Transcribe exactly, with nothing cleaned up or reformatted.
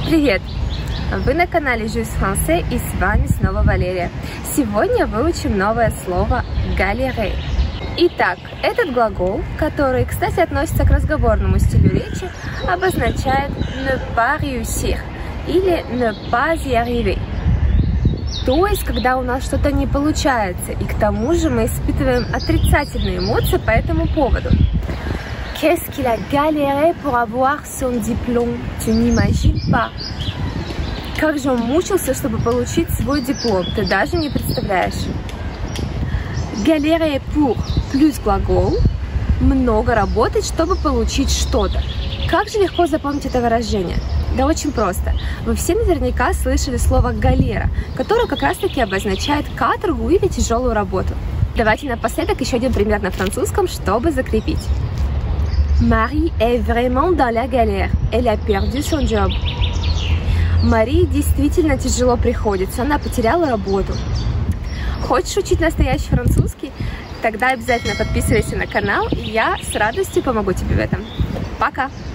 Привет! Вы на канале Juste Français и с вами снова Валерия. Сегодня выучим новое слово galérer. Итак, этот глагол, который, кстати, относится к разговорному стилю речи, обозначает ne pas réussir или ne pas y arriver. То есть, когда у нас что-то не получается, и к тому же мы испытываем отрицательные эмоции по этому поводу. Qu'est-ce qu'il a galéré pour avoir son diplôme? Tu n'imagines pas. Как же он мучился, чтобы получить свой диплом? Ты даже не представляешь. Galérer pour плюс глагол. Много работать, чтобы получить что-то. Как же легко запомнить это выражение? Да очень просто. Вы все наверняка слышали слово галера, которое как раз таки обозначает каторгу или тяжелую работу. Давайте напоследок еще один пример на французском, чтобы закрепить. Marie est vraiment dans la galère. Elle a perdu son job. Марии действительно тяжело приходится, она потеряла работу. Хочешь учить настоящий французский? Тогда обязательно подписывайся на канал, и я с радостью помогу тебе в этом. Пока!